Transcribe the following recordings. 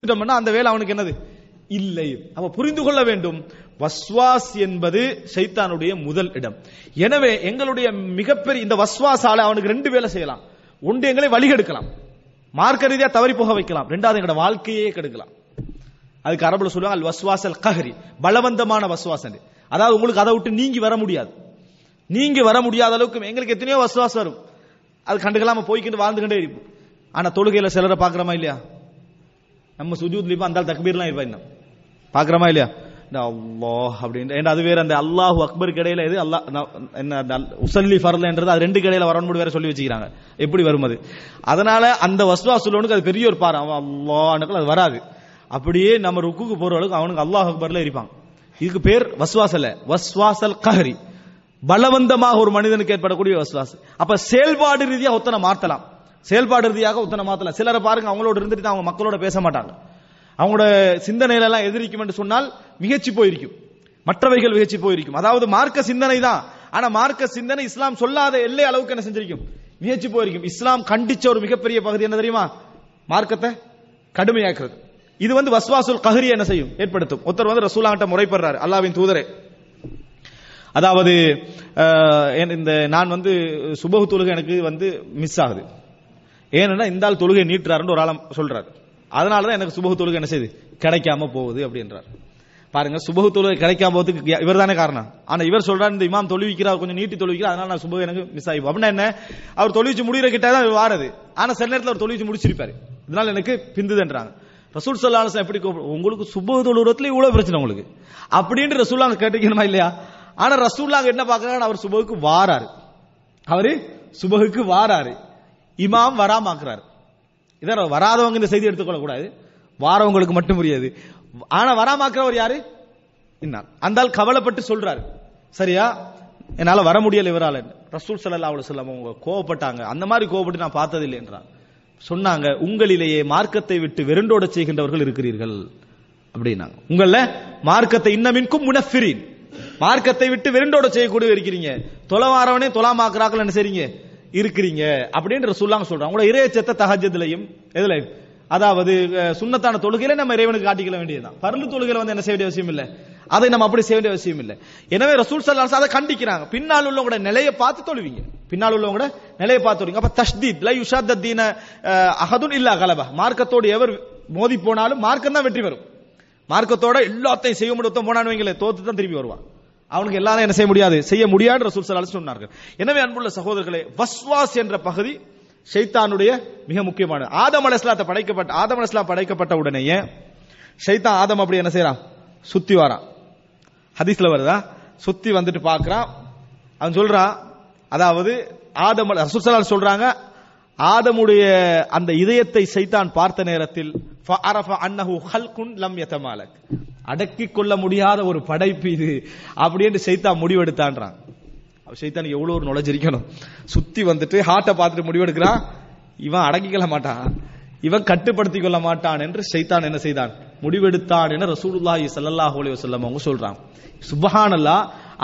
கொடுத்துட்டோம்னா அந்த வேலை அவனுக்கு என்னது இல்லை. அவ புரிந்து கொள்ள வேண்டும், வஸ்வாஸ் என்பது ஷைத்தானுடைய முதல் இடம். எனவே எங்களுடைய மிகப்பெரிய இந்த வஸ்வாசால அவனுக்கு ரெண்டு வேலை செய்யலாம். ஒன்று, எங்களை வழிகெடுக்கலாம், மார்க்க ரீதியா தவறி போக வைக்கலாம். ரெண்டாவது, எங்களோட வாழ்க்கையே கெடுக்கலாம். அதுக்கு அரபுல சொல்லுவாங்க அல் வஸ்வாசல் கஹரி, பலவந்தமான வஸ்வாஸ். அதாவது உங்களுக்கு அதை விட்டு நீங்கி வர முடியாது. நீங்க வர முடியாத அளவுக்கு எங்களுக்கு எத்தனையோ வஸ்வாஸ் வரும், அது கண்டுக்கலாம போய்கிட்டு வாழ்ந்துகிட்டே இருக்கும். ஆனா தொழுகையில சிலரை பாக்குறோமா இல்லையா? நம்ம சுஜூத்லயும் அந்த தக்பீர்லாம் இருப்பா, இன்னும் பாக்குறோமா இல்லையா? அல்லாஹ் அப்படின்னு அது வேற. அந்த அல்லாஹு அக்பர் கிடையில எது அல்லாஹ் என்ன உசல்லி ஃபர்லன்றது அது ரெண்டு கிடையில வரணும் வேற சொல்லி வச்சுக்கிறாங்க. எப்படி வரும் அது? அதனால அந்த வஸ்வாஸ் உள்ளவனுக்கு அது பெரிய ஒரு பாரு, அவன் அல்லாஹ் அது வராது. அப்படியே நம்ம ருக்குக்கு போற அளவுக்கு அவனுக்கு அல்லாஹ் அக்பர்ல இருப்பாங்க. இதுக்கு பேர் வஸ்வாஸ் அல்ல, வஸ்வாசல் கஹரி, பலவந்தமாக ஒரு மனிதனுக்கு ஏற்படக்கூடிய வஸ்வாஸ். அப்ப செயல்பாடு ரீதியாக ஒத்தனை மாத்தலாம், செயல்பாடு ரீதியாக ஒத்தனை மாத்தலாம். சிலரை பாருங்க, அவங்களோட இருந்துட்டு அவங்க மக்களோட பேச மாட்டாங்க. அவங்களோட சிந்தனையில எல்லாம் எதிரிக்கும் என்று சொன்னால் மிகச்சி போயிருக்கும், மற்றவைகள் மிகச்சி போயிருக்கும். அதாவது மார்க்க சிந்தனை தான், ஆனா மார்க்க சிந்தனை இஸ்லாம் சொல்லாத எல்லை அளவுக்கு என்ன செஞ்சிருக்கும், மிகச்சி போயிருக்கும். இஸ்லாம் கண்டிச்ச ஒரு மிகப்பெரிய பகுதி என்ன தெரியுமா? மார்க்கத்தை கடுமையாக்குறது. இது வஸ்வாசுல் கஹரி என்ன செய்யும், ஏற்படுத்தும். ஒருத்தர் ரசூலுல்லாஹ்ட்ட முறைப்படுறாரு, அல்லாஹ்வின் தூதரே, அதாவது இந்த நான் சுபஹ் தொழுகை எனக்கு மிஸ் ஆகுது. ஏன்னா இந்த ஆள் தொழுகை நீட்டுறாருன்னு ஒரு ஆளம் சொல்றாரு. அதனாலதான் எனக்கு சுபஹ் தொழுகை என்ன செய்யுது, கிடைக்காம போகுது அப்படின்றார். பாருங்க, சுபஹ் தொழுகை கிடைக்காம போறதுக்கு இவர் தானே காரணம். ஆனா இவர் சொல்றாரு, இந்த இமாம் தொழுவிக்கிறார், கொஞ்சம் நீட்டி தொழுவிக்கிறார், அதனால நான் சுபஹ் எனக்கு மிஸ் ஆகி. அப்படின்னா என்ன, அவர் தொழுவிச்சு முடிகிற கிட்ட தான் வாரது. ஆனா சில நேரத்தில் அவர் தொழுவிச்சு முடிச்சிருப்பாரு, இதனால எனக்கு பிந்துதுன்றாங்க. ரசூல் ஸல்லல்லாஹு அலைஹி வஸல்லம் எப்படி உங்களுக்கு சுபஹ் தொழுறதுல இவ்வளவு பிரச்சனை உங்களுக்கு அப்படின்னு ரசூலுல்லாஹ் கேட்டுக்கணுமா இல்லையா? ஆனா ரசூலுல்லாஹ் என்ன பாக்குறாங்க, அவர் சுபஹுக்கு வாராரு, அவரு சுபஹுக்கு வாராரு, இமாம் வராமாக்குறாரு. இதான் வராதவங்க இந்த செய்தி எடுத்துக்கொள்ள கூடாது, வாரவங்களுக்கு மட்டும் புரியாது. ஆனா வராமாக்குறவர் யாரு? அந்த ஆள் கவலைப்பட்டு சொல்றாரு, சரியா என்னால வர முடியல இவரால். ரசூல் ஸல்லல்லாஹு அலைஹி வஸல்லம் அவங்க கோவப்பட்டாங்க, அந்த மாதிரி கோவப்பட்டு நான் பார்த்ததில்லை என்றாங்க. சொன்னாங்க, உங்களிலேயே மார்க்கத்தை விட்டு வெறுண்டோட செய்கின்றவர்கள் இருக்கிறீர்கள் அப்படின்னாங்க. உங்கள மார்க்கத்தை இன்னமின்கும் முனஃபிரின், மார்க்கத்தை விட்டு வெறுண்டோட செய்யக்கூடிய இருக்கிறீங்க, தொலைவாரவனே தொலாமாக்குறாக்கள் என்ன செய்றீங்க இருக்கிறீங்க அப்படின்னு ரசூலுல்லாஹ் சொல்றாங்க. உங்களோட இறையச்சத்தை தஹஜ்ஜுதுலயும் எதுலயும், அதாவது சுன்னத்தான தொழுகையில நம்ம இறைவனுக்கு காட்டிக்கொள்ள வேண்டியதுதான். பர்லு தொழுகையில என்ன செய்ய வேண்டிய அவசியம் இல்லை, அதை நம்ம அப்படி செய்ய வேண்டிய அவசியம் இல்லை. எனவே ரசூல் ஸல்லல்லாஹு அலைஹி வஸல்லம் அதை கண்டிக்கிறாங்க. பின்னால் உள்ளவங்களோட நிலையை பார்த்து தொழுவீங்க, பின்னால் உள்ளவங்களோட நிலையை பார்த்து தொழுவீங்க. அப்ப தஷ்தீத் லா யுஷாத்தத் தீன அஹதுன் இல்லா கலபா, மார்க்கத்தோடு எவர் மோதி போனாலும் மார்க்கம் தான் வெற்றி பெறும். மார்க்கத்தோட எல்லாத்தையும் செய்ய முடியும் போனான்னு வைங்களே, தோத்து தான் திருப்பி வருவான். அவனுக்கு எல்லாரும் என்ன செய்ய முடியாது, செய்ய முடியாது ரசூல் ஸல்லல்லாஹு அலைஹி வஸல்லம் சொன்னார்கள். எனவே அன்புள்ள சகோதரர்களே, வஸ்வாஸ் என்ற பகுதி ஷைத்தானுடைய மிக முக்கியமானது. ஆதம் அலைஹிஸ்ஸலாம் படைக்கப்பட்ட உடனேயே ஷைத்தான் ஆதம் அப்படி என்ன செய்யறான், சுத்தி வரான். ஹதீஸ்ல வருதா, சுத்தி வந்துட்டு பார்க்கறான். அவன் சொல்றான், அதாவது ஆதம் ரசூல் ஸல்லல்லாஹு அலைஹி சொல்றாங்க, ஆதமுடைய அந்த இதயத்தை ஷைத்தான் பார்த்த நேரத்தில் ஃபஅரஃப அன்னஹு ஹல்குன் லம் யதமாலக், அடக்கிக் கொள்ள முடியாத ஒரு படைப்பு இது அப்படின்னு ஷைத்தான் முடிவெடுத்தான்றான். ஷைத்தான் எவ்வளவு ஒரு நுழைஞ்சிருக்கணும், சுத்தி வந்துட்டு ஹார்ட்டை பார்த்துட்டு முடிவெடுக்கிறான். இவன் அடக்கிக்கொள்ள மாட்டான், இவன் கட்டுப்படுத்திக் கொள்ள மாட்டான் என்று ஷைத்தான் என்ன செய்தான், முடிவெடுத்தான் என ரசூலுல்லாஹி ஸல்லல்லாஹு அலைஹி வஸல்லம் அவங்க சொல்றாங்க. சுப்ஹானல்லாஹ்,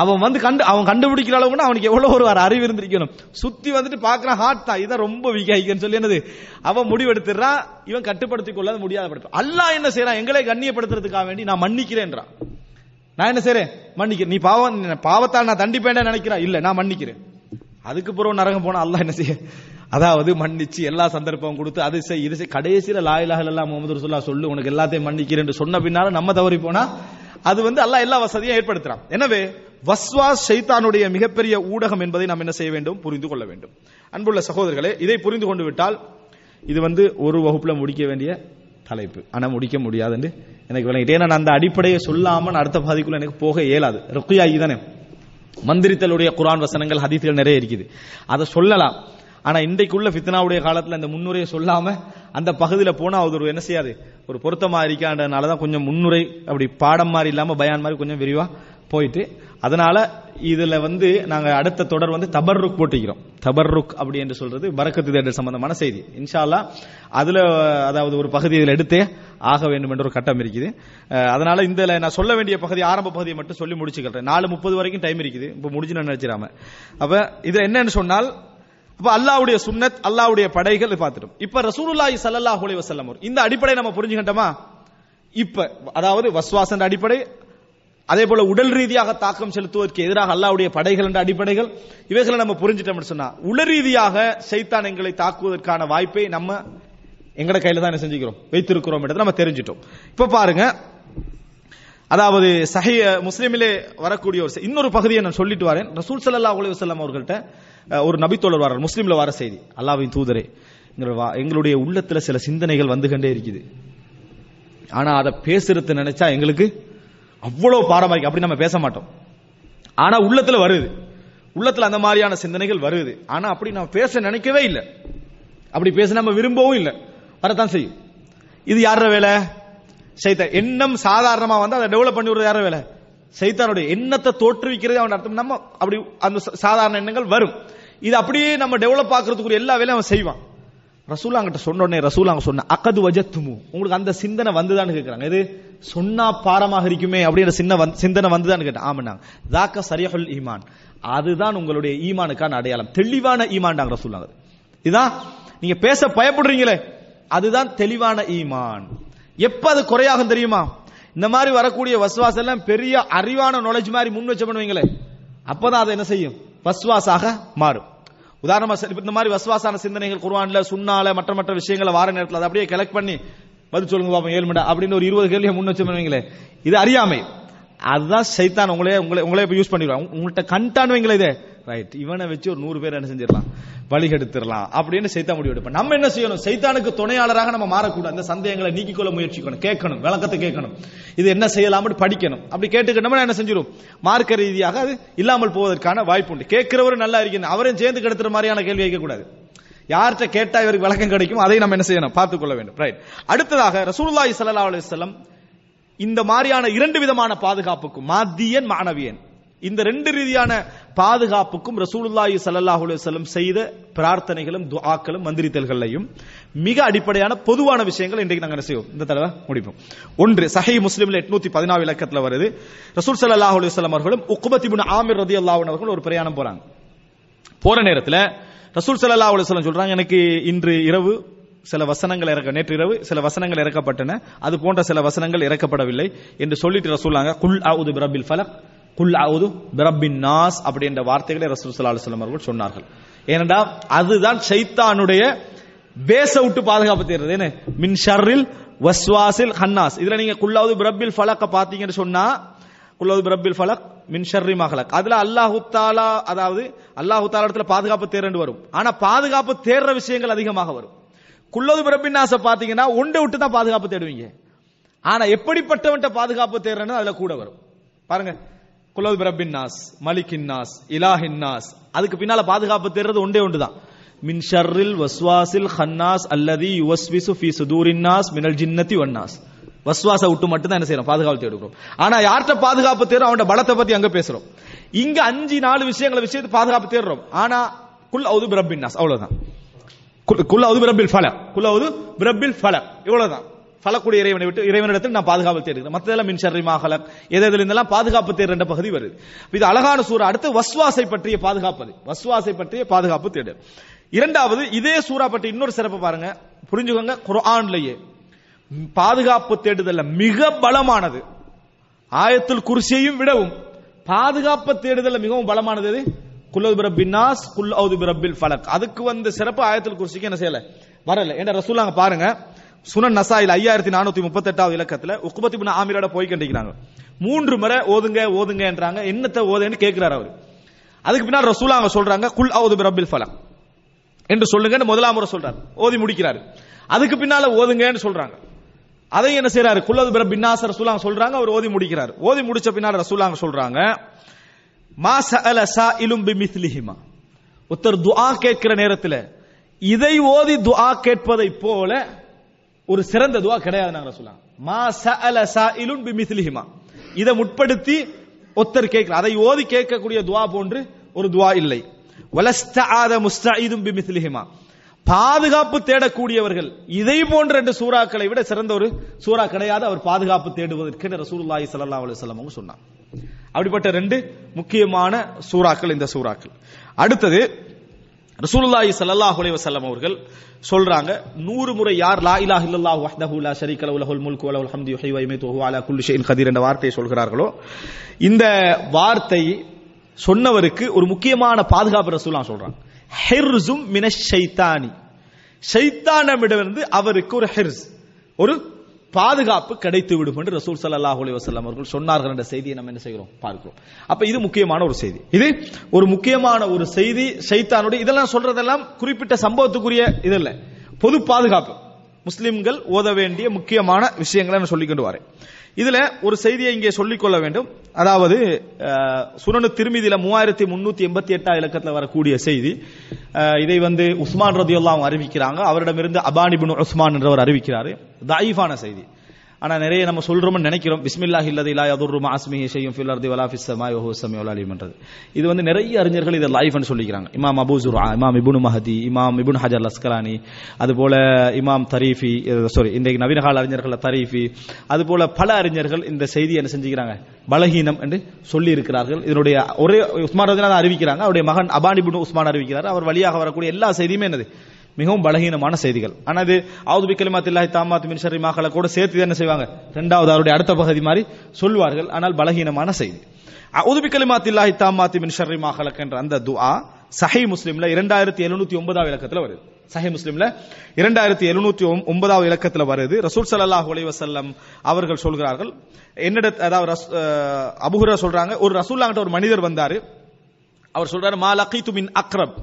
அவன் கண்டுபிடிக்கிற அளவுக்கு அவனுக்கு எவ்வளவு ஒரு அறிவு இருந்திருக்கணும். சுத்தி வந்துட்டு பாக்குறான், ஹார்ட் தான் இதான் ரொம்ப வீக்காயிக்கன்னு சொல்லி என்னது அவன் முடிவெடுத்துறான். இவன் கட்டுப்படுத்திக் கொள்ள முடியாத படுத்து. அல்லாஹ் என்ன செய்யறான், எங்களை கண்ணியப்படுத்துறதுக்காக வேண்டி நான் மன்னிக்கிறேன்றான். நான் என்ன செய்றேன், மன்னிக்கிறேன். நீ பாவத்தால் நான் தண்டிப்பேன் நினைக்கிறா, இல்ல நான் மன்னிக்கிறேன். அதுக்கு பிறகு நரகம் போனா அல்லாஹ் என்ன செய்ய, அதாவது மன்னிச்சு எல்லா சந்தர்ப்பம் கொடுத்து அது செய் இது செய், கடைசியில லா இலாஹ இல்லல்லாஹ் முஹம்மது ரசூலுல்லாஹ் சொல்லு உனக்கு எல்லாத்தையும் மன்னிக்கிறேன் என்று சொன்ன பின்னால நம்ம தவறி போனா அது அல்லாஹ் எல்லா வசதியும் ஏற்படுத்துறான். எனவே வஸ்வாஸ் ஷைத்தானுடைய மிகப்பெரிய ஊடகம் என்பதை நாம் என்ன செய்ய வேண்டும், புரிந்து கொள்ள வேண்டும். அன்புள்ள சகோதரர்களே, இதை புரிந்து கொண்டு விட்டால் இது ஒரு வகுப்புல முடிக்க வேண்டிய தலைப்பு, ஆனா முடிக்க முடியாது என்று எனக்கு விளங்கிட்டு. ஏன்னா அந்த அடிப்படையை சொல்லாம அடுத்த பாதிக்குள்ள எனக்கு போக இயலாது. ருக்யா தானே, மந்திரித்தலுடைய குர்ஆன் வசனங்கள் ஹதீஸ்கள் நிறைய இருக்குது, அதை சொல்லலாம். ஆனா இன்றைக்குள்ள ஃபித்னாவுடைய காலத்துல இந்த முன்னுரையை சொல்லாம அந்த பகுதியில போனா அது என்ன செய்யாது, ஒரு பொருத்தமா இருக்கான்றதுனாலதான் கொஞ்சம் முன்னுரை அப்படி பாடம் மாதிரி இல்லாம பயான் மாதிரி கொஞ்சம் விரிவா போயிட்டு, அதனால இதுல நாங்க அடுத்த தொடர் தபர்ருக் போட்டிக்கிறோம். தபர்ருக் அப்படி என்று சொல்றது பரக்கத்து தேடல் சம்பந்தமான செய்தி. இன்ஷா அல்லாஹ் அதுல அதாவது ஒரு பகுதி இதில் எடுத்தே ஆக வேண்டும் என்ற ஒரு கட்டம் இருக்குது. அதனால இந்த நான் சொல்ல வேண்டிய பகுதி ஆரம்ப பகுதியை மட்டும் சொல்லி முடிச்சுக்கிறேன். 4:30 வரைக்கும் டைம் இருக்குது, இப்ப முடிஞ்சு நான் நினைச்சிடாம. அப்ப இது என்னன்னு சொன்னால், அப்ப அல்லாஹ்வுடைய சுன்னத், அல்லாஹ்வுடைய படைகள் பார்த்துட்டோம். இப்ப ரசூலுல்லாஹி ஸல்லல்லாஹு அலைஹி வஸல்லம் இந்த அடிப்படை நம்ம புரிஞ்சுக்கிட்டோமா? இப்ப அதாவது வஸ்வாஸ் என்ற அடிப்படை, அதே போல உடல் ரீதியாக தாக்கம் செலுத்துவதற்கு எதிராக அல்லாஹ்வுடைய படைகள் என்ற அடிப்படைகள், இவைகளை நம்ம புரிஞ்சிட்டோம்னு சொன்னா உடல் ரீதியாக ஷைத்தான் எங்களை தாக்குவதற்கான வாய்ப்பை நம்ம எங்கட கையில தான் என்ன செஞ்சுக்கிறோம், வைத்திருக்கிறோம் என்றதை நம்ம தெரிஞ்சிட்டோம். இப்ப பாருங்க, அதாவது சஹீஹ் முஸ்லிமிலே வரக்கூடிய இன்னொரு பகுதியை நான் சொல்லிட்டு வரேன். ரசூல் ஸல்லல்லாஹு அலைஹி வஸல்லம் அவர்கள்ட்ட ஒரு நபித்தோழர் வர்றார், முஸ்லிம்ல வர செய்தி, அல்லாஹ்வின் தூதரே, எங்களுடைய உள்ளத்துல சில சிந்தனைகள் வந்து கொண்டே இருக்குது, ஆனா அதை பேசுறது நினைச்சா எங்களுக்கு அவ்வளவு பாரமா இருக்கு. அப்படி நம்ம பேச மாட்டோம், ஆனா உள்ளத்துல வருது, உள்ளத்துல அந்த மாதிரியான சிந்தனைகள் வருது, ஆனா அப்படி நம்ம பேச நினைக்கவே இல்லை, அப்படி பேச நம்ம விரும்பவும் இல்லை, வரத்தான் செய்யும். இது யார வேலை? சைத்தான். எண்ணம் சாதாரணமா வந்து அதை டெவலப் பண்ணி விடுறது யார வேலை? சைத்தானுடைய எண்ணத்தை தோற்றுவிக்கிறது அவன் அர்த்தம். நம்ம அப்படி அந்த சாதாரண எண்ணங்கள் வரும், இது அப்படியே நம்ம டெவலப் ஆக்குறதுக்கு எல்லா வேலையும் அவன் செய்வான். ரசூல் அங்கிட்ட சொன்ன உடனே ரசூல் அங்க சொன்ன அகது வஜத்துமு, உங்களுக்கு அந்த சிந்தனை வந்துதான்னு கேட்கிறாங்க. இது சொன்னா பாரமாக இருக்குமே அப்படின்ற சிந்தனை வந்துதான்னு கேட்டேன். ஆமாண்ணாங்க, தாக்க சரியுல் ஈமான், அதுதான் உங்களுடைய ஈமானுக்கான அடையாளம், தெளிவான ஈமான் ரசூல். இதுதான் நீங்க பேச பயப்படுறீங்களே, அதுதான் தெளிவான ஈமான். எப்ப அது குறையாகும் தெரியுமா? இந்த மாதிரி வரக்கூடிய வஸ்வாஸ் எல்லாம் பெரிய அறிவான நாலேஜ் மாதிரி முன் வச்ச பண்ணுவீங்களே, அப்பதான் அதை என்ன செய்யும், வஸ்வாஸாக மாறும். உதாரணமா இந்த மாதிரி வஸ்வாசான சிந்தனைகள் குர்ஆன்ல சுன்னால மற்ற விஷயங்களை வார நேரத்தில் அதை அப்படியே கலெக்ட் பண்ணி பதில் சொல்லுங்க பாப்போம் 7 மணி அப்படின்னு ஒரு 20 கேள்வியை முன் வச்சு பண்ணுவீங்களே, இது அறியாமை. அதுதான் சைத்தான் உங்களே யூஸ் பண்ணிடுவாங்க. உங்கள்கிட்ட கண்டானுவீங்களே இதே ரைட், இவனை வச்சு ஒரு 100 பேர் என்ன செஞ்சிடலாம், வழிகெடுத்துடலாம் அப்படின்னு சைத்தான் முடிவு எடுப்பான். நம்ம என்ன செய்யணும், சைத்தானுக்கு துணையாளராக நம்ம மாறக்கூடாது. அந்த சந்தேகங்களை நீக்கிக்கொள்ள முயற்சிக்கணும், கேட்கணும், விளக்கத்தை கேட்கணும், இது என்ன செய்யலாம்னு படிக்கணும். அப்படி கேட்டுக்கிட்டோம்னா என்ன செஞ்சிடும், மார்க்க ரீதியாக அது இல்லாமல் போவதற்கான வாய்ப்பு உண்டு. கேட்கிறவரும் நல்லா இருக்கணும், அவரையும் சேர்ந்து கெடுத்துற மாதிரியான கேள்வி கேட்கக்கூடாது. யார்கிட்ட கேட்டா இவருக்கு விளக்கம் கிடைக்கும் அதை நம்ம என்ன செய்யணும், பார்த்துக் கொள்ள வேண்டும். ரைட். அடுத்ததாக ரசூலுல்லாஹி ஸல்லல்லாஹு அலைஹி வஸல்லம் இந்த மாதிரியான 2 விதமான பாதுகாப்புக்கும், மாத்தியன் மானவியன், இந்த 2 ரீதியான பாதுகாப்புக்கும் ரசூலுல்லாஹி ஸல்லல்லாஹு அலைஹி வஸல்லம் செய்த பிரார்த்தனைகளும் துஆக்களும் மந்திரித்தல்களையும் மிக அடிப்படையான பொதுவான விஷயங்கள் இன்றைக்கு நாங்கள் என்ன செய்வோம், இந்த தடவை முடிப்போம். ஒன்று, சஹீஹ் முஸ்லிம்ல 814 இலக்கத்துல வருது, ரசூல் ஸல்லல்லாஹு அலைஹி வஸல்லம் அவர்களும் உக்பத் இப்னு ஆமிர் ரலியல்லாஹு அன்ஹு அவர்கள் ஒரு பிரயாணம் போறாங்க. போற நேரத்தில் ரசூல் ஸல்லல்லாஹு அலைஹி வஸல்லம் சொல்றாங்க, எனக்கு இன்று இரவு சில வசனங்கள் நேற்று இரவு சில வசனங்கள் இறக்கப்பட்டன, அது போன்ற சில வசனங்கள் இறக்கப்படவில்லை என்று சொல்லிட்டு ரசூலுல்லாஹ் குல் அஊது பிரப்பில் ஃபலக் குல் அஊது பிரப்பின் நாஸ் அப்படின்ற வார்த்தைகளை ரசூல் ஸல்லல்லாஹு அலைஹி வஸல்லம் அவர்கள் சொன்னார்கள். ஏனென்றால் அதுதான் ஷைத்தானுடைய பேச விட்டு பாதுகாப்பு தேடுறது. என்ன, மின் ஷர்ரில் வஸ்வாசில் ஹன்னாஸ். இதுல நீங்க குல் அஊது பிரப்பில் ஃபலக் பாத்தீங்கன்னு சொன்னா, குல் அஊது பிரப்பில் ஃபலக் மின் ஷர்ரி மா ஹலக், அதுல அல்லாஹு தஆலா, அதாவது அல்லாஹு தஆலா இடத்துல பாதுகாப்பு தேர்ந்து வரும், ஆனா பாதுகாப்பு தேடுற விஷயங்கள் அதிகமாக வரும். குல்லது பிரப்பின் நாஸ பாத்தீங்கன்னா ஒன்றை விட்டு தான் பாதுகாப்பு தேடுவீங்க, ஆனா எப்படிப்பட்டவன்ட்ட பாதுகாப்பு தேடுறன்னு அதுல கூட வரும். பாருங்க, குல்லது பிரப்பின் நாஸ், மலிக்கின் நாஸ், இலாஹின் நாஸ், அதுக்கு பின்னால பாதுகாப்பு தேடுறது ஒன்று தான், மின் ஷர்ரில் வஸ்வாசில் ஹன்னாஸ் அல்லதி யுவஸ்விசு ஃபீ சுதூரின் நாஸ் மினல் ஜின்னதி வன் நாஸ். வஸ்வாச விட்டு மட்டும் தான் என்ன செய்யறோம், பாதுகாப்பு தேடுகிறோம். ஆனா யார்கிட்ட பாதுகாப்பு தேடுறோம், அவனோட பலத்தை பத்தி அங்க பேசுறோம். இங்க 5-4 விஷயத்தை பாதுகாப்பு தேடுறோம், ஆனா குல் அவுது பிரப்பின் நாஸ் அவ்வளவுதான். குல் அவுது பிரப்பில் ஃபலக், குல் அவுது பிரப்பில் ஃபலக் இவ்வளவுதான். ஃபலக்குடைய இறைவனை விட்டு இறைவனிடத்தில் நான் பாதுகாப்பு தேடுகிறேன். மற்றதெல்லாம் மின் ஷர்ரி மா ஹலக், எதில் இருந்தெல்லாம் பாதுகாப்பு தேடுற பகுதி வருது. இது அழகான சூரா. அடுத்து வஸ்வாசை பற்றிய பாதுகாப்பு, வஸ்வாசை பற்றிய பாதுகாப்பு தேடு. இரண்டாவது, இதே சூரா பற்றி இன்னொரு சிறப்பு பாருங்க, புரிஞ்சுக்கோங்க. குர்ஆன்லயே பாதுகாப்பு தேடுதல்ல மிக பலமானது, ஆயத்துல் குர்சியையும் விடவும் பாதுகாப்பு தேடுதல்ல மிகவும் பலமானது எது? குல் அஊது பிரப்பின் நாஸ், குல் அஊது பிரப்பில் ஃபலக். அதுக்கு வந்து சிறப்பு ஆயத்துல் குர்சிக்கு என்ன செய்யல, வரல. என்ற ரசூலுல்லாஹ் பாருங்க, சுனன் நசாயில் 5438 இலக்கத்துல உக்பத் இப்னு ஆமிரோட போய் கண்டிக்கிறாங்க. 3 முறை ஓதுங்க ஓதுங்க என்றாங்க. என்னத்தை ஓதுன்னு கேட்கிறார் அவர். அதுக்கு பின்னால் ரசூலுல்லாஹ் சொல்றாங்க குல் அஊது பிரப்பில் ஃபலக் என்று சொல்லுங்கன்னு முதலாம் முறை சொல்றாரு, ஓதி முடிக்கிறாரு. அதுக்கு பின்னால ஓதுங்கன்னு சொல்றாங்க. அதை என்ன செய்யறாரு, குல் அஊது பிரப்பின் நாஸ் ரசூலுல்லாஹ் சொல்றாங்க, அவர் ஓதி முடிக்கிறார். ஓதி முடிச்ச பின்னால ரசூலுல்லாஹ் சொல்றாங்க, மா சஅல சாயிலும் பிமிஸ்லிஹிமா, ஒருத்தர் துஆ கேட்கிற நேரத்தில் இதை ஓதி துஆ கேட்பதை போல ஒரு சிறந்த துஆ கிடையாது. நாங்க சொல்லலாம், மா சஅல சாயிலுன் பிமிஸ்லிஹிமா, இதை முற்படுத்தி ஒருத்தர் கேட்கிற, அதை ஓதி கேட்கக்கூடிய துஆ போன்று ஒரு துஆ இல்லை. வலஸ்தஆத முஸ்தஈதும் பிமிஸ்லிஹிமா, பாதுகாப்பு தேடக்கூடியவர்கள் இதை போன்ற 2 சூறாக்களை விட சிறந்த ஒரு சூறா கிடையாது அவர் பாதுகாப்பு தேடுவதற்கு ரசூலுல்லாஹி ஸல்லல்லாஹு அலைஹி வஸல்லம் அவங்க சொன்னாங்க. அப்படிப்பட்ட 2 முக்கியமான சூறாக்கள் இந்த சூறாக்கள். அடுத்தது ரசூலுல்லாஹி ஸல்லல்லாஹு அலைஹி வஸல்லம் அவர்கள் சொல்றாங்க, 100 முறை யார் லா இலாஹ இல்லல்லாஹு வஹ்தஹு லா ஷரீக லஹு லஹுல் முல்கு வ லஹுல் ஹம்து யுஹ்யி வ யுமீத்து வ ஹுவ அலா குல்லி ஷைஇன் கதீர் என்ற வார்த்தையை சொல்கிறார்களோ, இந்த வார்த்தை சொன்னவருக்கு ஒரு முக்கியமான பாதுகாப்பு ரசூலுல்லாஹ் சொல்றாங்க. ஹிர்ஸும் மினஷ் ஷைத்தானி, ஷைத்தானிடமிருந்து அவருக்கு ஒரு ஹிர்ஸ், ஒரு பாதுகாப்பு கிடைத்து விடும் என்று ரசூல் ஸல்லல்லாஹு அலைஹி வஸல்லம் அவர்கள் சொன்னார்கள் என்ற செய்தியை நம்ம என்ன செய்கிறோம் பார்க்கிறோம். அப்ப இது முக்கியமான ஒரு செய்தி, இது ஒரு முக்கியமான ஒரு செய்தி. ஷைத்தானுடைய இதெல்லாம் சொல்றதெல்லாம் குறிப்பிட்ட சம்பவத்துக்குரிய இது இல்ல, பொது பாதுகாப்பு, முஸ்லிம்கள் ஓத வேண்டிய முக்கியமான விஷயங்களை நான் சொல்லிக்கொண்டு வரேன். இதுல ஒரு செய்தியை இங்கே சொல்லிக்கொள்ள வேண்டும். அதாவது சுனனு திர்மிதியில 3388 இலக்கத்தில் வரக்கூடிய செய்தி. இதை உஸ்மான் ரலியல்லாஹு அன்ஹு அறிவிக்கிறாங்க. அவரிடமிருந்து அபான் இப்னு உஸ்மான் என்றவர் அறிவிக்கிறாரு. தஈஃபான செய்தி. ஆனா நிறைய நம்ம சொல்றோம்னு நினைக்கிறோம். பிஸ்மில்லாஹி அல்லதி லா யதுர்ரு மஅ இஸ்மிஹி ஷைஉன் ஃபில் அர்தி வலா ஃபிஸ் ஸமாஇ வஹுவ ஸமீஉல் அலீம் என்றது. இது நிறைய அறிஞர்கள் இதை லைஃப்னு சொல்லிக்கிறாங்க. இமாம் அபூ ஸுர்ஆ, இமாம் இப்னு மஹதி, இமாம் இப்னு ஹஜர் அஸ்கலானி, அதுபோல இமாம் தரீஃபி, இன்றைக்கு நவீன கால அறிஞர்கள் தரீஃபி, அதுபோல பல அறிஞர்கள் இந்த செய்தியை என்ன செஞ்சுக்கிறாங்க, பலஹீனம் என்று சொல்லி இருக்கிறார்கள். இதனுடைய ஒரே உஸ்மான் ரலியல்லாஹு அறிவிக்கிறாங்க, அவருடைய மகன் அபான் இப்னு உஸ்மான் அறிவிக்கிறார். அவர் வழியாக வரக்கூடிய எல்லா செய்தியுமே என்னது, மிகவும் பலகீனமான செய்திகள். ஆனால் அவுது பிக்கலிமாத்தில்லாஹி தாம்மாத்தி மின் ஷர்ரி மா ஹலக் கூட சேர்த்து என்ன செய்வாங்க, இரண்டாவது அவருடைய அடுத்த பகுதி மாதிரி சொல்வார்கள். ஆனால் பலகீனமான செய்தி. அவுது பிக்கலிமாத்தில்லாஹி தாம்மாத்தி மின் ஷர்ரி மா ஹலக் என்ற அந்த துஆ சஹீஹ் முஸ்லிம்ல 2709 இலக்கத்தில் வருது. சஹீஹ் முஸ்லிம்ல 2709 இலக்கத்தில் வருது. ரசூல் ஸல்லல்லாஹு அலைஹி வஸல்லம் அவர்கள் சொல்கிறார்கள், அதாவது அபூ ஹுரைரா சொல்றாங்க, ஒரு ரசூலுல்லாஹ் கிட்ட ஒரு மனிதர் வந்தாரு. அவர் சொல்றாரு, மா லகீது மின் அக்ரப்,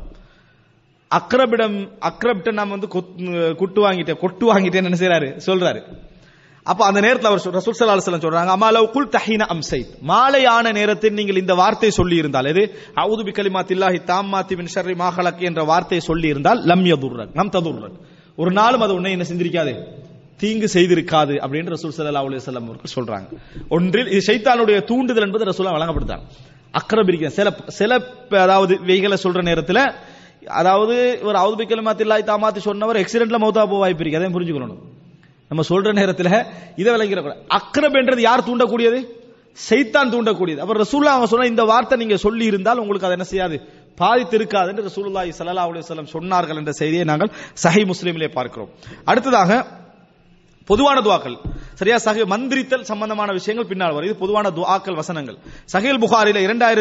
அக்ரபிட்ட நாம கொட்டு வாங்கிட்டேன் என்ன செய்யறாரு சொல்றாரு. அப்ப அந்த நேரத்தில் அவர் ரசூல் ஸல்லல்லாஹு அலைஹி வஸல்லம் சொல்றாங்க, அமா லவ் குல் தஹீன அம்சைத், மாலையான நேரத்தில் நீங்கள் இந்த வார்த்தை சொல்லி இருந்தால், எது அஊது பிகலிமாத்தில்லாஹி தாம்மாத்தி மின் ஷர்ரி மா ஹலக் என்ற வார்த்தையை சொல்லி இருந்தால், லம் யதுர்ரக், லம் ததுர்ரக், ஒரு நாளும் அது உன்னை என்ன செஞ்சிருக்காது, தீங்கு செய்திருக்காது அப்படின்னு ரசூல் ஸல்லல்லாஹு அலைஹி வஸல்லம் அவர்கள் சொல்றாங்க. ஒன்றில் இது ஷைத்தானுடைய தூண்டுதல் என்பது ரசூலுல்லாஹ் வழங்கப்படுத்தாங்க. அக்ரப் இருக்கிற சில அதாவது வெய்களை சொல்ற நேரத்தில், அதாவது ஒரு அவுது பிகலிமாத்தில்லாஹி தாம்மாத்தி சொன்னவர் ஆக்சிடென்ட்ல மௌத்தா போக வாய்ப்பு இருக்கு, அதையும் புரிஞ்சுக்கணும். நம்ம சொல்ற நேரத்தில் இதை விளங்கிற அக்ரப் என்றது யார் தூண்டக்கூடியது, ஷைத்தான் தூண்டக்கூடியது. அப்ப ரசூலுல்லாஹ் அவங்க சொன்ன இந்த வார்த்தை நீங்க சொல்லி இருந்தால் உங்களுக்கு அதை என்ன செய்யாது, பாதித்து இருக்காது என்று ரசூலுல்லாஹி ஸல்லல்லாஹு அலைஹி வஸல்லம் சொன்னார்கள் என்ற செய்தியை நாங்கள் சஹீஹ் முஸ்லிமிலே பார்க்கிறோம். அடுத்ததாக பொதுவான துஆக்கள், சரியா, மந்திரித்தல் சம்பந்தமான விஷயங்கள் பின்னால் வரும். இது பொதுவான துஆக்கள் வசனங்கள். சஹீஹ் புகாரில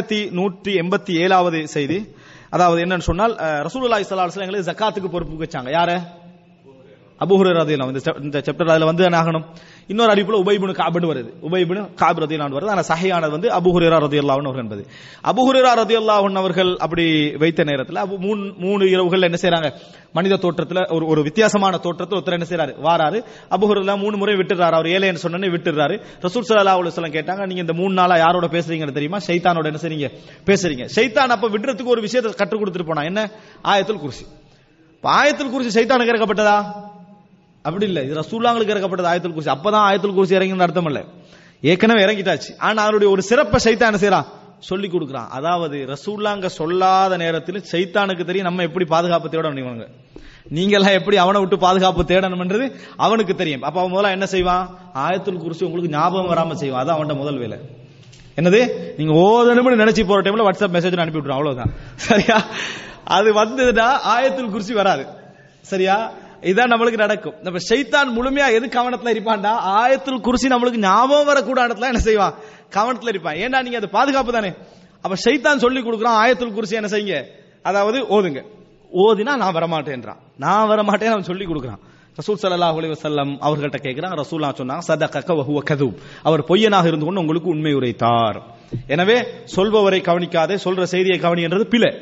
2187வது செய்தி. அதாவது என்னன்னு சொன்னால், ரசூலுல்லாஹி ஸல்லல்லாஹு அலைஹி வஸல்லம் எங்களுக்கு ஜகாத்துக்கு பொறுப்பு வச்சாங்க. யார? அபூ ஹுரைரா ரலியல்லாஹு அன்ஹு. இந்த சாப்டர் அதுல என்ன ஆகணும், இன்னொரு அறிவிப்புல உபை இப்னு கஅப் வருது, உபை இப்னு கஅப் ரலியல்லாஹு அன்ஹு வருது. ஆனா சஹீஹானது அபூ ஹுரைரா ரலியல்லாஹு அன்ஹு என்பது. அபூ ஹுரைரா ரலியல்லாஹு அன்ஹு அவர்கள் அப்படி வைத்த நேரத்தில் மூணு இரவுகள் என்ன செய்றாங்க, மனித தோற்றத்துல ஒரு வித்தியாசமான தோற்றத்தில் ஒருத்தர் என்ன செய்றாரு, வாராரு. அபூ ஹுரைரா 3 முறை விட்டுறாரு. அவர் ஏழைன்னு சொன்னே விட்டுறாரு. ரசூல் ஸல்லல்லாஹு அலைஹி வஸல்லம் கேட்டாங்க, நீங்க இந்த 3 நாளா யாரோட பேசுறீங்கன்னு தெரியுமா? ஷைத்தானோட என்ன செய்றீங்க, பேசுறீங்க. ஷைத்தான் அப்ப விடுறதுக்கு ஒரு விஷயத்தை கற்றுக் கொடுத்துட்டு போனா, என்ன, ஆயத்துல் குர்சி. ஆயத்துல் குர்சி ஷைத்தானுக்கு இறக்கப்பட்டதா? அப்படி இல்ல, இது ரசூலுல்லாஹ்வுக்கு இறக்கப்பட்டது ஆயத்துல் குர்சி. அப்பதான் ஆயத்துல் குர்சி இறங்கின அர்த்தம் இல்ல, ஏற்கனவே இறங்கிட்டாச்சு. ஆனா அவருடைய ஒரு சிறப்பை ஷைத்தான் என்ன செய்றான், சொல்லி கொடுக்குறான். அதாவது ரசூலுல்லாஹ் சொல்லாத நேரத்தில் ஷைத்தானுக்கு தெரியும் நம்ம எப்படி பாதுகாப்பு தேடணும், நீங்க எல்லாம் எப்படி அவனை விட்டு பாதுகாப்பு தேடணும்ன்றது அவனுக்கு தெரியும். அப்ப அவன் முதல்ல என்ன செய்வான், ஆயத்துல் குர்சி உங்களுக்கு ஞாபகம் வராம செய்வான். அதான் அவன் முதல் வேலை. என்னது, நீங்க ஓதணும்னு நினைச்சு போற டைம்ல வாட்ஸ்அப் மெசேஜ் அனுப்பி விட்டுரும், அவ்வளவுதான். சரியா, அது வந்ததுன்னா ஆயத்துல் குர்சி வராது. சரியா, இதான் நம்மளுக்கு நடக்கும். நம்ம ஷைத்தான் முழுமையா எது கவனத்துல இருப்பான்டா, ஆயத்துல் குர்சி நம்மளுக்கு ஞாபகம் வரக்கூடாத இடத்துல என்ன செய்வான், கவனத்துல இருப்பான். ஏன்னா நீங்க அது பாதுகாப்பு தானே. அப்ப ஷைத்தான் சொல்லி கொடுக்குறான், ஆயத்துல் குர்சி என்ன செய்யுங்க, அதாவது ஓதுங்க. ஓதினா நான் வரமாட்டேன்றான், நான் வரமாட்டேன் அவன் சொல்லி கொடுக்குறான். ரசூல் ஸல்லல்லாஹு அலைஹி வஸல்லம் அவர்கள்ட்ட கேட்கிறாங்க. ரசூலுல்லாஹ் சொன்னாங்க, சதகக வ ஹுவ கதூப், அவர் பொய்யனாக இருந்து கொண்டு உங்களுக்கு உண்மை உரைத்தார். எனவே சொல்பவரை கவனிக்காதே, சொல்ற செய்தியை கவனி என்றது பிழை.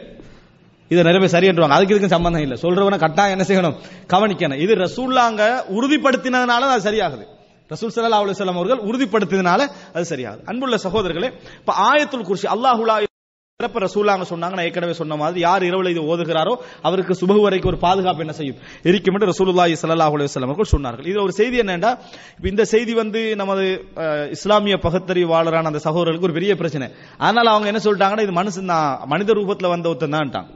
இதை நிறைய பேர் சரி என்றுவாங்க, அதுக்கு இதுக்கு சம்பந்தம் இல்லை. சொல்றவனை கட்டாயம் என்ன செய்யணும், கவனிக்கணும். இது ரசூலுல்லாஹ் உறுதிப்படுத்தினதுனால அது சரியாகுது. ரசூல் ஸல்லல்லாஹு அலைஹி வஸல்லம் அவர்கள் உறுதிப்படுத்தினால அது சரியாகுது. அன்புள்ள சகோதரர்களே, இப்ப ஆயத்துல் குர்சி அல்லாஹுலா சிறப்பு ரசூலுல்லாஹ் சொன்னாங்க. நான் ஏற்கனவே சொன்ன மாதிரி யார் இரவுல இது ஓதுகிறாரோ அவருக்கு சுபஹ் வரைக்கும் ஒரு பாதுகாப்பு என்ன செய்யும், இருக்கும் என்று ரசூலுல்லாஹி ஸல்லல்லாஹு அலைஹி வஸல்லம் அவர்கள் சொன்னார்கள். இது ஒரு செய்தி என்னன்னா, இந்த செய்தி நமது இஸ்லாமிய பகுத்தறிவாளரான அந்த சகோதரர்களுக்கு ஒரு பெரிய பிரச்சனை. அதனால அவங்க என்ன சொல்லிட்டாங்கன்னா, இது மனுஷன் தான், மனித ரூபத்துல வந்த ஒருத்தன் தான்,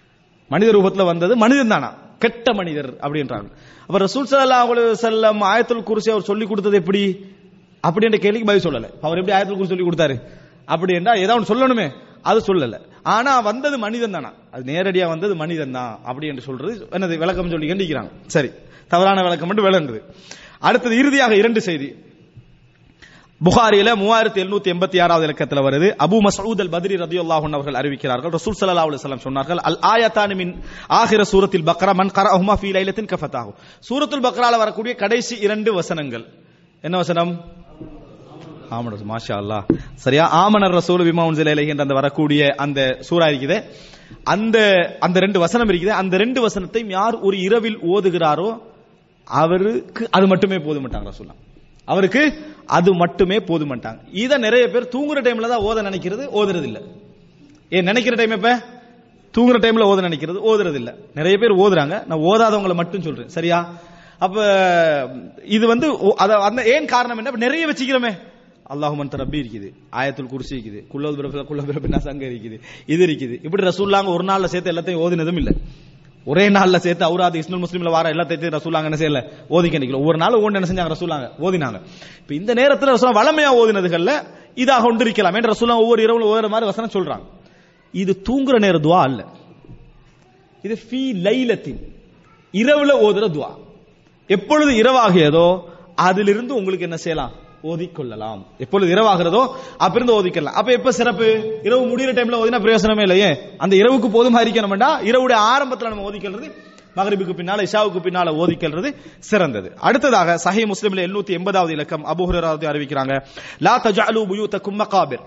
மனித ரூபத்துல வந்தது மனிதன் தானா, கெட்ட மனிதர் அப்படின்றாங்க. அப்ப ரசூல் ஸல்லல்லாஹு அலைஹி வஸல்லம் ஆயத்துல் குர்சி அவர் சொல்லி கொடுத்தது எப்படி அப்படின்ற கேள்விக்கு பதில் சொல்லல. அவர் எப்படி ஆயத்துல் குர்சி சொல்லி கொடுத்தாரு அப்படி என்றா ஏதாவது சொல்லணுமே, அது சொல்லல. ஆனா வந்தது மனிதன் தானா, அது நேரடியா வந்தது மனிதன் தான் அப்படி என்று சொல்றது என்னது விளக்கம் சொல்லி கண்டிக்கிறாங்க. சரி, தவறான விளக்கம் என்று விளங்குது. அடுத்தது இறுதியாக 2 செய்தி. புகாரியில 3786வது இலக்கத்தில் வருது. அபூ மஸ்ஊத் அல் பத்ரி ரலியல்லாஹு அன்ஹு அவர்கள் அறிவிக்கிறார்கள், ரசூல் ஸல்லல்லாஹு அலைஹி வஸல்லம் சொன்னார்கள், அல் ஆயத்தானி மின் ஆகிர சூரத்தில் பக்ரா மன் கரஅஹுமா ஃபீ லைலத்தின் கஃபதாஹு. சூரத்துல் பக்ரால வரக்கூடிய கடைசி 2 வசனங்கள் என்ன வசனம்? ஆமனர், மாஷா அல்லாஹ், சரியா, ஆமனர் ரசூல் பிமா உன்ஸில இலைஹி என்ற அந்த வரக்கூடிய அந்த சூரா இருக்குது, அந்த 2 வசனம் இருக்குது. அந்த 2 வசனத்தையும் யார் ஒரு இரவில் ஓதுகிறாரோ அவருக்கு அது மட்டுமே போதுமாட்டாங்க ரசூலுல்லாஹ், அவருக்கு அது மட்டுமே போதுமாட்டாங்க. இத நிறைய பேர் தூங்குற டைம்ல தான் ஓத நினைக்கிறது, ஓதுறது இல்ல. ஏன் நினைக்கிற டைம் எப்ப? தூங்குற டைம்ல ஓத நினைக்கிறது, ஓதுறது இல்ல. நிறைய பேர் ஓதுறாங்க, நான் ஓதாதவங்களை மட்டும் சொல்றேன், சரியா? அப்ப இது அந்த ஏன் காரணம் என்ன? நிறைய வச்சுக்கிறோமே, அல்லாஹும்ம அன்த ரப்பி இருக்குது, ஆயத்துல் குர்சி இருக்குது, குல்லு பின்னாஸ் அங்க இருக்குது, இது இருக்குது. இப்படி ரசூலுல்லாஹ் ஒரு நாள்ல சேர்த்து எல்லாத்தையும் ஓதினதும் இல்ல. ஒரே நாள்ல சேர்த்து அவுராத் இஸ்னுல் முஸ்லிம்ல வர எல்லாத்தையும் ரசூலுல்லாஹ் என்ன செய்யல, ஓதிக்க நிக்கல. ஒவ்வொரு நாள் ஒவ்வொன்று என்ன செஞ்சாங்க ரசூலுல்லாஹ் ஓதினாங்க. இப்ப இந்த நேரத்தில் ரசூலுல்லாஹ் வளமையா ஓதினதுகள்ல இதாக ஒன்று இருக்கலாம் என்று ரசூலுல்லாஹ் ஒவ்வொரு இரவுல ஓதுற மாதிரி வசனம் சொல்றாங்க. இது தூங்குற நேர துஆ அல்ல, இது ஃபீ லைலத்தின், இரவுல ஓதுற துஆ. எப்பொழுது இரவாகியதோ அதிலிருந்து உங்களுக்கு என்ன செய்யலாம், ஓதிக்கொள்ளலாம். எப்பொழுது இரவாகிறதோ அப்பிருந்து ஓதிக்கலாம். அப்ப எப்ப சிறப்பு? இரவு முடிகிற டைம்ல ஓதினா பிரயோசனமே இல்லையே. அந்த இரவுக்கு போதுமா இருக்கணும்டா இரவுடைய ஆரம்பத்தில் நம்ம ஓதிக்கிறது, மகரிபுக்கு பின்னால இஷாவுக்கு பின்னால ஓதிக்கிறது சிறந்தது. அடுத்ததாக சஹீஹ் முஸ்லிம்ல 780வது இலக்கம் அபூ ஹுரைரா அறிவிக்கிறாங்க, லா தஜஅலு புயூதக்கும் மகாபிர்,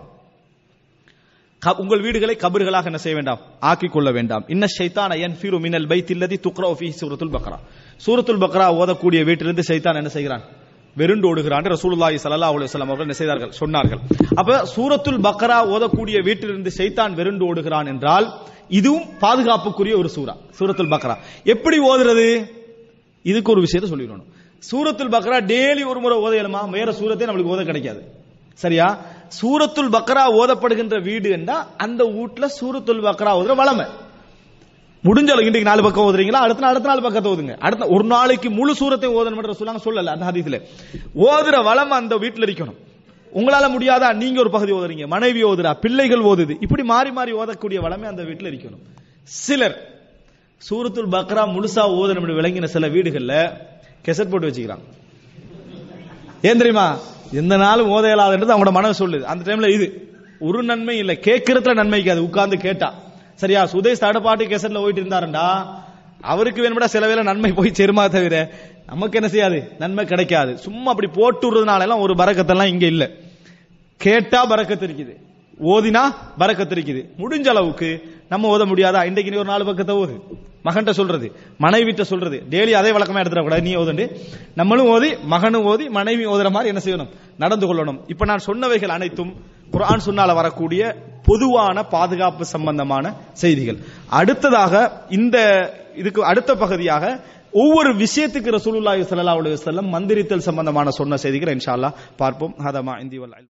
உங்கள் வீடுகளை கபர்களாக என்ன செய்ய வேண்டாம், ஆக்கிக் கொள்ள வேண்டாம். இன்ன ஷைத்தான யன்ஃபிரு மினல் பைத்தில் லதி துக்ரா ஃபீஹி சூரத்துல் பக்ரா, சூரத்துல் பக்ரா ஓதக்கூடிய வீட்டிலிருந்து ஷைத்தான் என்ன செய்கிறான், வெறுண்டு ஓடுகிறான். ரசூலுல்லாஹி ஸல்லல்லாஹு அலைஹி வஸல்லம் அவர்கள் என்ன செய்தார்கள், சொன்னார்கள். அப்ப சூரத்துல் பக்ரா ஓதக்கூடிய வீட்டிலிருந்து ஷைத்தான் வெறுண்டு ஓடுகிறான் என்றால் இதுவும் பாதுகாப்புக்குரிய ஒரு சூரா. சூரத்துல் பக்ரா எப்படி ஓதுறது? இதுக்கு ஒரு விஷயத்தை சொல்லிடணும். சூரத்துல் பக்ரா டெய்லி ஒரு முறை ஓதையலுமா? வேற சூரத்தை நம்மளுக்கு ஓத கிடைக்காது, சரியா? சூரத்துல் பக்ரா ஓதப்படுகின்ற வீடு என்றா அந்த வீட்டுல சூரத்துல் பக்ரா ஓதுற வளமை. முடிஞ்ச அளவுக்கு இன்றைக்கு 4 பக்கம் ஓதுறீங்களா, அடுத்த நாள் பக்கத்தை ஓதுங்க. அடுத்த ஒரு நாளைக்கு முழு சூரத்தை ஓதணும் என்று ரசூலுல்லாஹ் சொல்லல அந்த ஹதீஸ்ல. ஓதுற வளமை அந்த வீட்டுல இருக்கணும். உங்களால முடியாதா, நீங்க ஒரு பகுதி ஓதுறீங்க, மனைவி ஓதுறா, பிள்ளைகள் ஓதுது, இப்படி மாறி மாறி ஓதக்கூடிய வளமை அந்த வீட்டுல இருக்கணும். சிலர் சூரத்துல் பக்ரா முழுசா ஓதணும் என்று விளங்கின சில வீடுகள்ல கெசட் போட்டு வச்சுக்கிறாங்க. ஏன் தெரியுமா? எந்த நாளும் ஓத இயலாதுன்றது அவங்களோட மனசு சொல்லுது. அந்த டைம்ல இது ஒரு நன்மை இல்லை, கேட்கறதுல நன்மைக்கு அது உட்கார்ந்து கேட்டா, சரியா? சுதேஷ் தடப்பாட்டு கேசட்ல போயிட்டு இருந்தாருண்டா அவருக்கு வேணும்டா சில வேளை நன்மை போய் சேருமா தவிர நமக்கு என்ன செய்யாது, நன்மை கிடைக்காது. சும்மா அப்படி போட்டு விடுறதுனால எல்லாம் ஒரு பரக்கத்தெல்லாம் இங்க இல்ல. கேட்டா பரக்கத்து இருக்குது, ஓதினா பரக்கத்து இருக்குது. முடிஞ்ச அளவுக்கு நம்ம ஓத முடியாதா, இன்றைக்கு நீ ஒரு 4 பக்கத்தை ஓது, மகன்கிட்ட சொல்றது, மனைவிட்ட சொல்றது, டெய்லி அதே வழக்கமா எடுத்துடக்கூடாது. நீ ஓதுண்டு நம்மளும் ஓதி, மகனும் ஓதி, மனைவி ஓதுற மாதிரி என்ன செய்யணும், நடந்து கொள்ளணும். இப்ப நான் சொன்னவைகள் அனைத்தும் குர்ஆன் சுன்னால வரக்கூடிய பொதுவான பாதுகாப்பு சம்பந்தமான செய்திகள். அடுத்ததாக இந்த இதுக்கு அடுத்த பகுதியாக ஒவ்வொரு விஷயத்துக்கு ரசூலுல்லாஹி ஸல்லல்லாஹு அலைஹி வஸல்லம் மந்திரித்தல் சம்பந்தமான சொன்ன செய்திகளை இன்ஷா அல்லாஹ் பார்ப்போம். ஹதமா இந்தி வல்